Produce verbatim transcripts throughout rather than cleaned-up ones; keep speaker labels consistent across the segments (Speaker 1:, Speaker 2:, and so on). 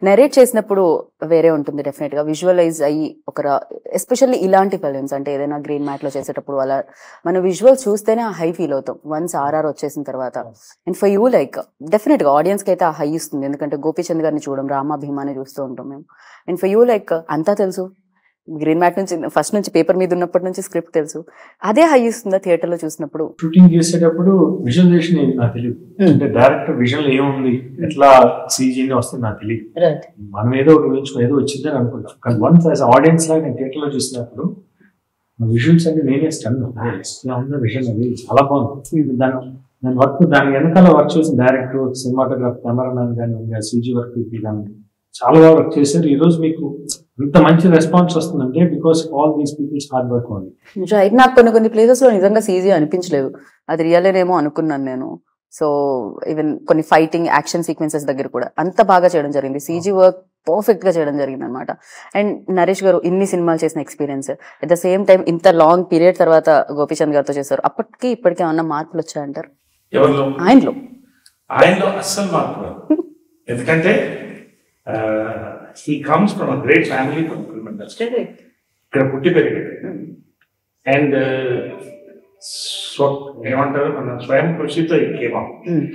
Speaker 1: Narrate చేసినప్పుడు వేరే ఉంటుంది డెఫినెట్ గా, విజువలైజ్ అయ్యి ఒక ఎస్పెషల్లీ ఇలాంటి ఫిలిమ్స్ అంటే ఏదైనా గ్రీన్ మ్యాట్ లో చేసేటప్పుడు అలా మన విజువల్స్ చూస్తేనే ఆ హై ఫీల్ అవుతాం వన్స్ ఆర్ఆర్ వచ్చేసిన తర్వాత. And for you like definite గా ఆడియన్స్ కి అయితే ఆ హై ఇస్తుంది, ఎందుకంటే గోపీచంద్ గారిని చూడడం, రామా భీమాని చూస్తూ ఉంటాం మేము. అండ్ ఫర్ యూ లైక్ అంతా తెలుసు, గ్రీన్ మ్యాట్ నుంచి ఫస్ట్ నుంచి పేపర్ మీద ఉన్నప్పటి నుంచి స్క్రిప్ట్ తెలుసు, అదే హై ఇస్తుందా థియేటర్ లో చూసినప్పుడు?
Speaker 2: షూటింగ్ చేసేటప్పుడు విజువలైజేషన్ నాకు తెలియదు, అంటే డైరెక్టర్ విజన్ ఏముంది, ఎట్లా సీజీని వస్తుంది నాకు తెలియదు. మనం ఏదో ఊహించుకో ఏదో వచ్చిందని అనుకుంటాం, కానీ వన్స్ యాజ్ ఆడియన్స్ లాగా నేను థియేటర్ లో చూసినప్పుడు విజువల్స్ అంటే నేనే స్టన్ ఇలా ఉన్న విజన్ అది చాలా బాగుంది. దాని దాని వర్క్ దాని వెనకాల వర్క్ చేసిన డైరెక్టర్, సినిమాటోగ్రాఫర్, కెమెరామ్యాన్ కానీ సీజీ వర్క్ కానీ చాలా బాగా వర్క్ చేశారు. ఈ రోజు మీకు ఇంత మంచి రెస్పాన్స్ వస్తుందంటే because all these peoples hard work ఉంది.
Speaker 1: రైట్, నాకు కొన్ని కొన్ని ప్లేసెస్ లో నిజంగా సీజీ అనిపించలేదు, అది రియలేనేమో అనుకున్నాను నేను. సో ఈవెన్ కొన్ని ఫైటింగ్ యాక్షన్ సీక్వెన్సెస్ దగ్గర కూడా అంత బాగా చేయడం జరిగింది, సీజీ వర్క్ పర్ఫెక్ట్ గా చేయడం జరిగింది అనమాట. అండ్ నరేష్ గారు ఇన్ని సినిమాలు చేసిన experience, at the same time ఇంత లాంగ్ పీరియడ్ తర్వాత గోపీచంద్ గారితో చేశారు, అప్పటికి ఇప్పటికే ఏమన్నా మార్పులు వచ్చాయంటారు? ఆయనలో
Speaker 3: ఆయనలో అస్సలు మార్పు, ఎందుకంటే he comes from a great family from film industry. ఇక్కడ పుట్టి పెరిగాడు. అండ్ స్వ ఏమంటారు మన స్వయం కృషితో కేమా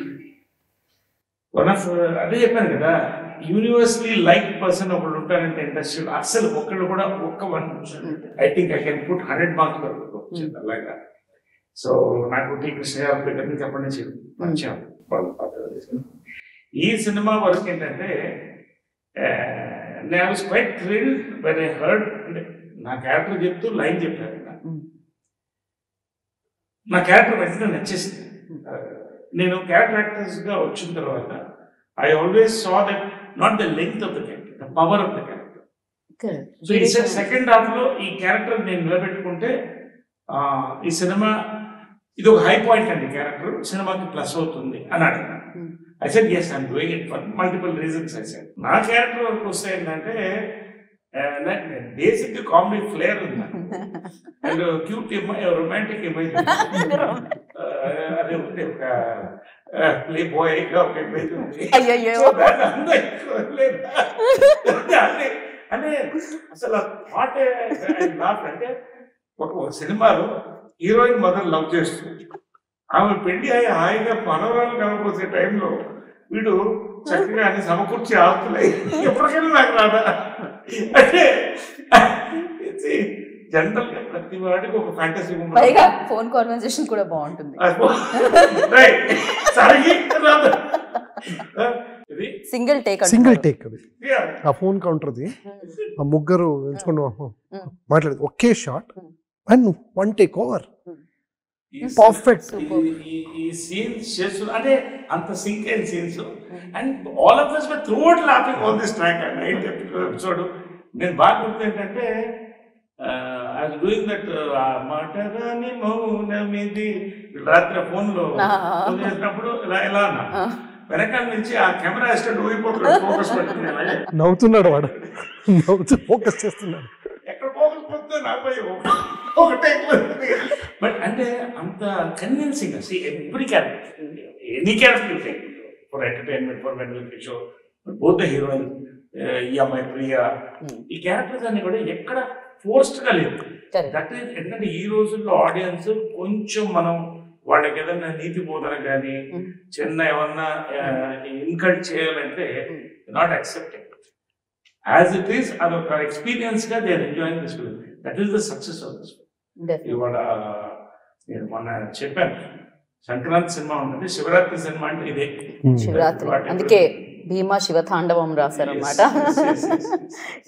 Speaker 3: వన్ ఆఫ్ అదే చెప్పాను కదా, యూనివర్సలీ లైక్ పర్సన్ ఒకడు ఉంటారంటే ఇండస్ట్రీలో అస్సలు ఒక్కడు కూడా ఒక్క one I think I can put hundred marks వరకు అలాగా. సో నాకు టీ కృష్ణ గారి దగ్గర నుంచి అప్పటి నుంచి వచ్చాను. ఈ సినిమా వరకు ఏంటంటే నేను I was quite thrilled when I heard, అంటే నా క్యారెక్టర్ చెప్తూ లైన్ చెప్పారు, నా క్యారెక్టర్ వెంటనే నచ్చేసింది. నేను క్యారెక్టర్ యాక్టర్స్గా వచ్చిన తర్వాత I always saw that not the length of the character, the power of the character. So ఈ సెకండ్ హాఫ్ లో ఈ క్యారెక్టర్ నేను నిలబెట్టుకుంటే ఈ సినిమా ఇది ఒక హై పాయింట్ అండి, క్యారెక్టర్ సినిమాకి ప్లస్ అవుతుంది అని అడిగిన. I said yes, I'm doing it for multiple reasons. I said నా క్యారెక్టర్ వరకు వస్తే ఏంటంటే బేసిక్ కామెడీ ఫ్లేర్ ఉంది అండ్ క్యూట్ రొమాంటిక్ ఇమేజ్, అదే ఉంది ఒక ప్లే బాయ్ గా ఒక ఇమేజ్ ఉంది. అంటే అసలు థాట్ అంటే ఒక సినిమాలో హీరోయిన్ మదర్ లవ్ చేస్తుంది, ఆమె పెళ్లి అయ్యి హాయిగా మనవరాలు కనబోసే టైంలో వీడు చక్కగా అన్ని సమకూర్చి ఆపుతున్నాయి, ఎప్పటికైనా నాకు రాదా అంటే జనరల్ గా ప్రతి వాడికి ఒక ఫ్యాంటసీ
Speaker 1: పైగా ఫోన్ కాన్వర్సేషన్ కూడా బాగుంటుంది. సింగిల్ టేక్
Speaker 4: సింగిల్ టేక్ అది ఆ ఫోన్ కౌంటర్ది, ఆ ముగ్గురు ఎంచుకుని మాట్లాడేది ఒకే shot and one take over perfect.
Speaker 3: ఈ సీన్స్ చేస్తున్నా అంటే అంత సింక్ అయిన scenes and all of us were throughout laughing all this track and ninth episode. నేను బాగా గుర్తు ఏంటంటే ఐ వాజ్ డూయింగ్ దట్ మాటరాని మౌనమిది రాత్రి ఫోన్ లో చేసినప్పుడు ఇలా ఇలా అన్నా, వెనకాల నుంచి ఆ కెమెరా అసిస్టెంట్ ఊగిపోతున్నాడు, ఫోకస్ పెట్టుకున్నాడు,
Speaker 4: నవ్వుతున్నాడు వాడు, నవ్వుతూ ఫోకస్ చేస్తున్నాడు,
Speaker 3: ఎక్కడ ఫోకస్ పోతుందో నాకు ఒకటే. బట్ అంటే అంత convincing every character, any character for entertainment, for when show, both the heroine, ఈ అమ్మాయి ప్రియా, ఈ క్యారెక్టర్స్ అన్ని కూడా ఎక్కడ ఫోర్స్డ్ గా లేదు. దట్ ఈస్ ఎందుకంటే ఈ రోజుల్లో ఆడియన్స్ కొంచెం మనం వాళ్ళకి ఏదైనా నీతి బోధన కానీ చిన్న ఏమన్నా ఇన్కల్ట్ చేయాలంటే not accepted as it is, అదొక ఎక్స్పీరియన్స్ గా they are enjoying this film. That is the success of this film. ఇవాళ నేను మొన్న చెప్పాను సంక్రాంతి సినిమా ఉంటుంది, శివరాత్రి సినిమా అంటే ఇదే
Speaker 1: శివరాత్రి, అందుకే భీమా శివతాండవం రాశారు అన్నమాట.